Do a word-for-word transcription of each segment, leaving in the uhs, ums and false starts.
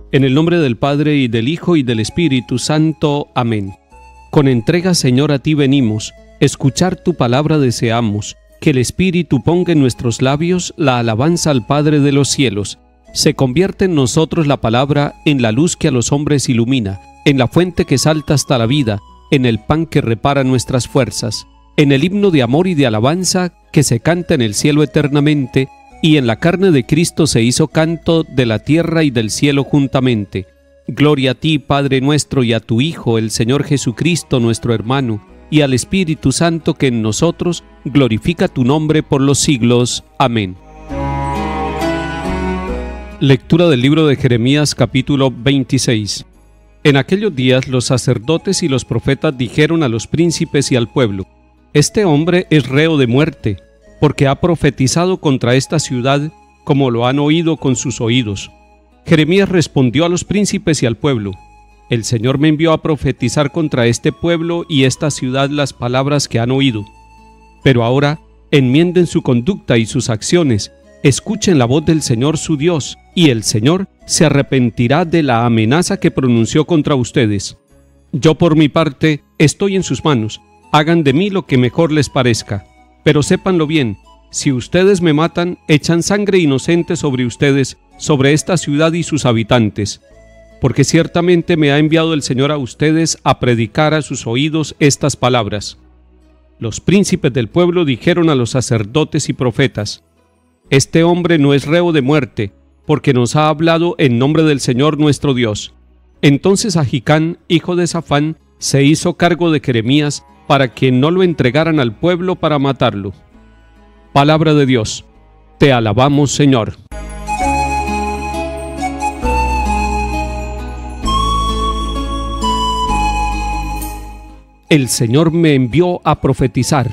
En el nombre del Padre, y del Hijo, y del Espíritu Santo. Amén. Con entrega, Señor, a ti venimos, escuchar tu palabra deseamos, que el Espíritu ponga en nuestros labios la alabanza al Padre de los cielos. Se convierte en nosotros la palabra en la luz que a los hombres ilumina, en la fuente que salta hasta la vida, en el pan que repara nuestras fuerzas, en el himno de amor y de alabanza que se canta en el cielo eternamente, y en la carne de Cristo se hizo canto de la tierra y del cielo juntamente. Gloria a ti, Padre nuestro, y a tu Hijo, el Señor Jesucristo, nuestro hermano, y al Espíritu Santo que en nosotros glorifica tu nombre por los siglos. Amén. Lectura del libro de Jeremías, capítulo veintiséis. En aquellos días los sacerdotes y los profetas dijeron a los príncipes y al pueblo: Este hombre es reo de muerte, porque ha profetizado contra esta ciudad, como lo han oído con sus oídos. Jeremías respondió a los príncipes y al pueblo: El Señor me envió a profetizar contra este pueblo y esta ciudad las palabras que han oído. Pero ahora enmienden su conducta y sus acciones, escuchen la voz del Señor su Dios, y el Señor se arrepentirá de la amenaza que pronunció contra ustedes. Yo por mi parte estoy en sus manos, hagan de mí lo que mejor les parezca. Pero sépanlo bien, si ustedes me matan, echan sangre inocente sobre ustedes, sobre esta ciudad y sus habitantes. Porque ciertamente me ha enviado el Señor a ustedes a predicar a sus oídos estas palabras. Los príncipes del pueblo dijeron a los sacerdotes y profetas: Este hombre no es reo de muerte, porque nos ha hablado en nombre del Señor nuestro Dios. Entonces Ahicam, hijo de Safán, se hizo cargo de Jeremías, para que no lo entregaran al pueblo para matarlo. Palabra de Dios. Te alabamos, Señor. El Señor me envió a profetizar.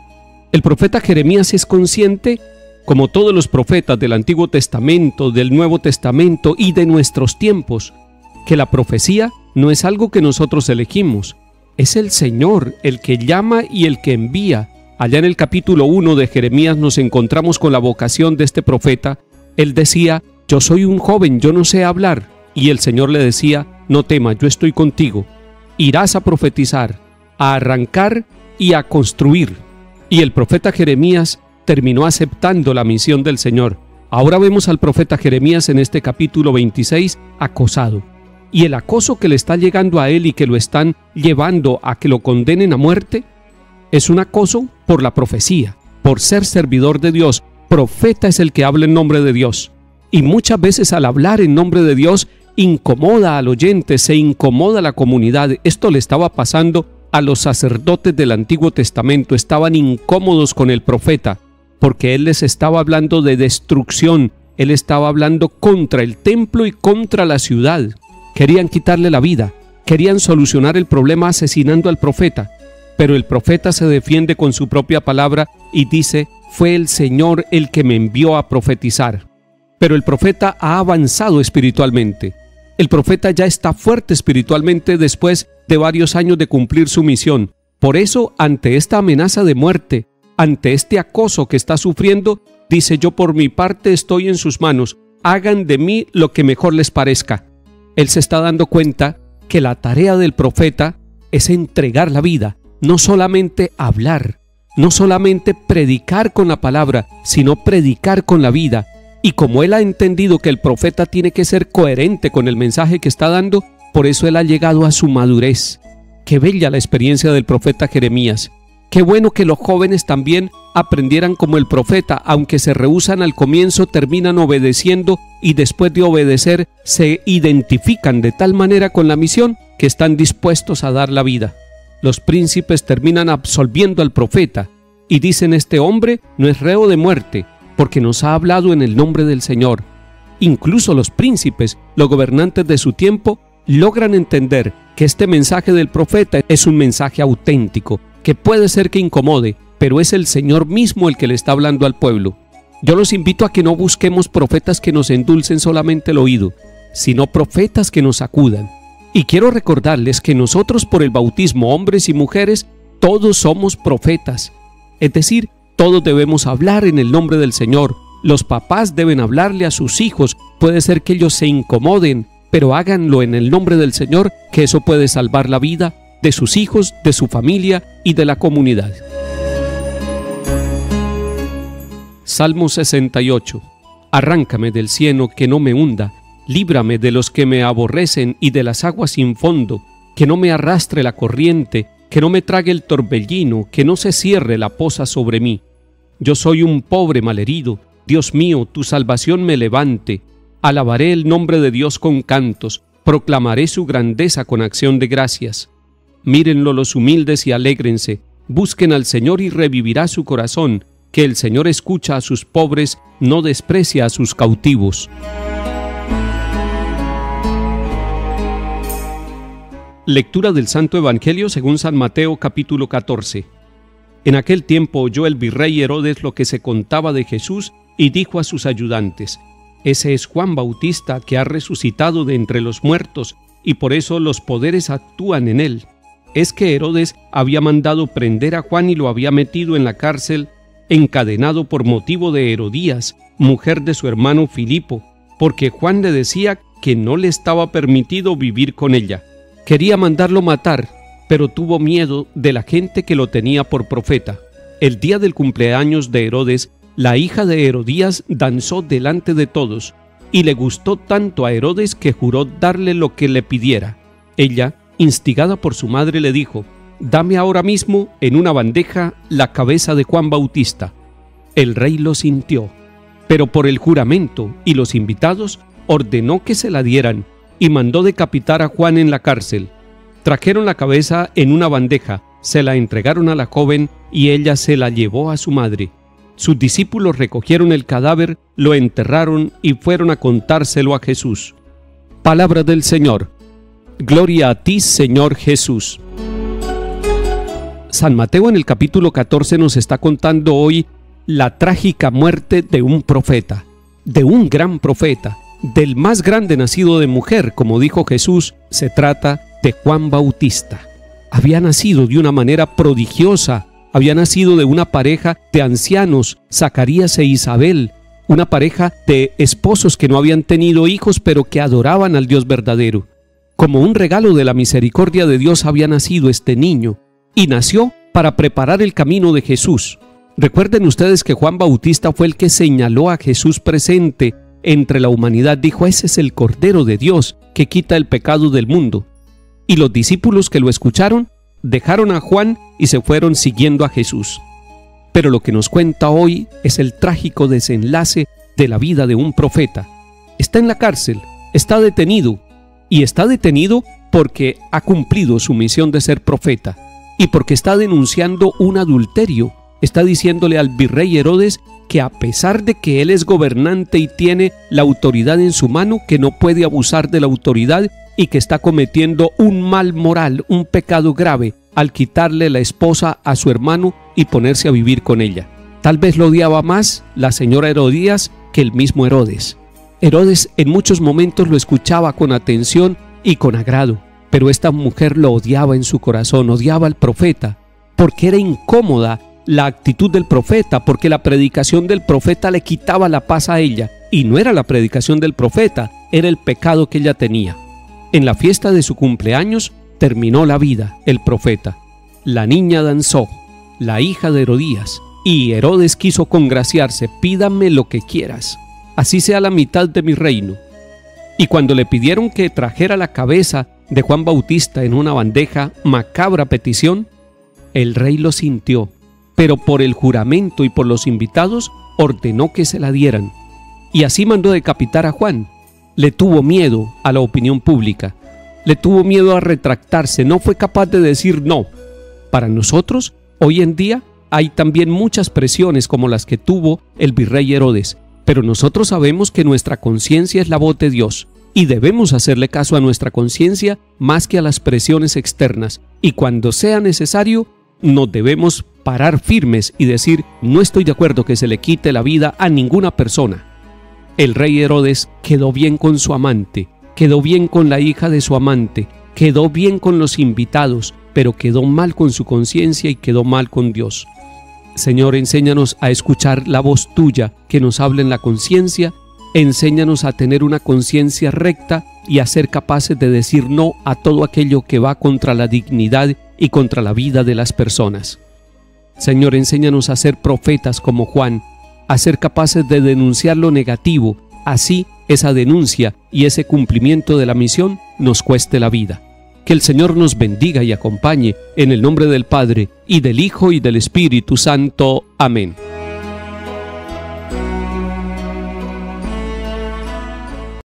El profeta Jeremías es consciente, como todos los profetas del Antiguo Testamento, del Nuevo Testamento y de nuestros tiempos, que la profecía no es algo que nosotros elegimos. Es el Señor el que llama y el que envía. Allá en el capítulo uno de Jeremías nos encontramos con la vocación de este profeta. Él decía: yo soy un joven, yo no sé hablar. Y el Señor le decía: no temas, yo estoy contigo. Irás a profetizar, a arrancar y a construir. Y el profeta Jeremías terminó aceptando la misión del Señor. Ahora vemos al profeta Jeremías en este capítulo veintiséis acosado. Y el acoso que le está llegando a él y que lo están llevando a que lo condenen a muerte, es un acoso por la profecía, por ser servidor de Dios. Profeta es el que habla en nombre de Dios. Y muchas veces al hablar en nombre de Dios incomoda al oyente, se incomoda a la comunidad. Esto le estaba pasando a los sacerdotes del Antiguo Testamento. Estaban incómodos con el profeta, porque él les estaba hablando de destrucción. Él estaba hablando contra el templo y contra la ciudad. Querían quitarle la vida, querían solucionar el problema asesinando al profeta, pero el profeta se defiende con su propia palabra y dice: fue el Señor el que me envió a profetizar. Pero el profeta ha avanzado espiritualmente. El profeta ya está fuerte espiritualmente después de varios años de cumplir su misión. Por eso, ante esta amenaza de muerte, ante este acoso que está sufriendo, dice: yo por mi parte estoy en sus manos, hagan de mí lo que mejor les parezca. Él se está dando cuenta que la tarea del profeta es entregar la vida, no solamente hablar, no solamente predicar con la palabra, sino predicar con la vida. Y como él ha entendido que el profeta tiene que ser coherente con el mensaje que está dando, por eso él ha llegado a su madurez. Qué bella la experiencia del profeta Jeremías. Qué bueno que los jóvenes también aprendieran como el profeta, aunque se rehúsan al comienzo, terminan obedeciendo y después de obedecer se identifican de tal manera con la misión que están dispuestos a dar la vida. Los príncipes terminan absolviendo al profeta y dicen: este hombre no es reo de muerte, porque nos ha hablado en el nombre del Señor. Incluso los príncipes, los gobernantes de su tiempo, logran entender que este mensaje del profeta es un mensaje auténtico, que puede ser que incomode, pero es el Señor mismo el que le está hablando al pueblo. Yo los invito a que no busquemos profetas que nos endulcen solamente el oído, sino profetas que nos acudan. Y quiero recordarles que nosotros, por el bautismo, hombres y mujeres, todos somos profetas. Es decir, todos debemos hablar en el nombre del Señor. Los papás deben hablarle a sus hijos. Puede ser que ellos se incomoden pero háganlo en el nombre del Señor, que eso puede salvar la vida de sus hijos, de su familia y de la comunidad. Salmo sesenta y ocho. Arráncame del cieno que no me hunda, líbrame de los que me aborrecen y de las aguas sin fondo, que no me arrastre la corriente, que no me trague el torbellino, que no se cierre la poza sobre mí. Yo soy un pobre malherido, Dios mío, tu salvación me levante. Alabaré el nombre de Dios con cantos, proclamaré su grandeza con acción de gracias. Mírenlo los humildes y alégrense, busquen al Señor y revivirá su corazón, que el Señor escucha a sus pobres, no desprecia a sus cautivos. Lectura del Santo Evangelio según San Mateo capítulo catorce. En aquel tiempo oyó el virrey Herodes lo que se contaba de Jesús y dijo a sus ayudantes: Ese es Juan Bautista, que ha resucitado de entre los muertos, y por eso los poderes actúan en él. Es que Herodes había mandado prender a Juan y lo había metido en la cárcel, encadenado por motivo de Herodías, mujer de su hermano Filipo, porque Juan le decía que no le estaba permitido vivir con ella. Quería mandarlo matar, pero tuvo miedo de la gente que lo tenía por profeta. El día del cumpleaños de Herodes, la hija de Herodías danzó delante de todos, y le gustó tanto a Herodes que juró darle lo que le pidiera. Ella, instigada por su madre, le dijo: «Dame ahora mismo en una bandeja la cabeza de Juan Bautista». El rey lo sintió, pero por el juramento y los invitados ordenó que se la dieran y mandó decapitar a Juan en la cárcel. Trajeron la cabeza en una bandeja, se la entregaron a la joven y ella se la llevó a su madre. Sus discípulos recogieron el cadáver, lo enterraron y fueron a contárselo a Jesús. Palabra del Señor. Gloria a ti, Señor Jesús. San Mateo en el capítulo catorce nos está contando hoy la trágica muerte de un profeta, de un gran profeta, del más grande nacido de mujer, como dijo Jesús. Se trata de Juan Bautista. Había nacido de una manera prodigiosa, había nacido de una pareja de ancianos, Zacarías e Isabel, una pareja de esposos que no habían tenido hijos, pero que adoraban al Dios verdadero. Como un regalo de la misericordia de Dios había nacido este niño, y nació para preparar el camino de Jesús. Recuerden ustedes que Juan Bautista fue el que señaló a Jesús presente entre la humanidad. Dijo: ese es el Cordero de Dios que quita el pecado del mundo. Y los discípulos que lo escucharon dejaron a Juan y se fueron siguiendo a Jesús. Pero lo que nos cuenta hoy es el trágico desenlace de la vida de un profeta. Está en la cárcel, está detenido, y está detenido porque ha cumplido su misión de ser profeta y porque está denunciando un adulterio. Está diciéndole al virrey Herodes que a pesar de que él es gobernante y tiene la autoridad en su mano, que no puede abusar de la autoridad y que está cometiendo un mal moral, un pecado grave, al quitarle la esposa a su hermano y ponerse a vivir con ella. Tal vez lo odiaba más la señora Herodías que el mismo Herodes. Herodes en muchos momentos lo escuchaba con atención y con agrado, pero esta mujer lo odiaba en su corazón, odiaba al profeta, porque era incómoda la actitud del profeta, porque la predicación del profeta le quitaba la paz a ella, y no era la predicación del profeta, era el pecado que ella tenía. En la fiesta de su cumpleaños terminó la vida el profeta. La niña danzó, la hija de Herodías, y Herodes quiso congraciarse: pídame lo que quieras, así sea la mitad de mi reino. Y cuando le pidieron que trajera la cabeza de Juan Bautista en una bandeja, macabra petición, el rey lo sintió, pero por el juramento y por los invitados ordenó que se la dieran. Y así mandó decapitar a Juan. Le tuvo miedo a la opinión pública, le tuvo miedo a retractarse, no fue capaz de decir no. Para nosotros, hoy en día, hay también muchas presiones como las que tuvo el virrey Herodes, pero nosotros sabemos que nuestra conciencia es la voz de Dios y debemos hacerle caso a nuestra conciencia más que a las presiones externas, y cuando sea necesario, nos debemos parar firmes y decir: no estoy de acuerdo que se le quite la vida a ninguna persona. El rey Herodes quedó bien con su amante, quedó bien con la hija de su amante, quedó bien con los invitados, pero quedó mal con su conciencia y quedó mal con Dios. Señor, enséñanos a escuchar la voz tuya que nos habla en la conciencia, enséñanos a tener una conciencia recta y a ser capaces de decir no a todo aquello que va contra la dignidad y contra la vida de las personas. Señor, enséñanos a ser profetas como Juan, a ser capaces de denunciar lo negativo, así esa denuncia y ese cumplimiento de la misión nos cueste la vida. Que el Señor nos bendiga y acompañe, en el nombre del Padre, y del Hijo, y del Espíritu Santo. Amén.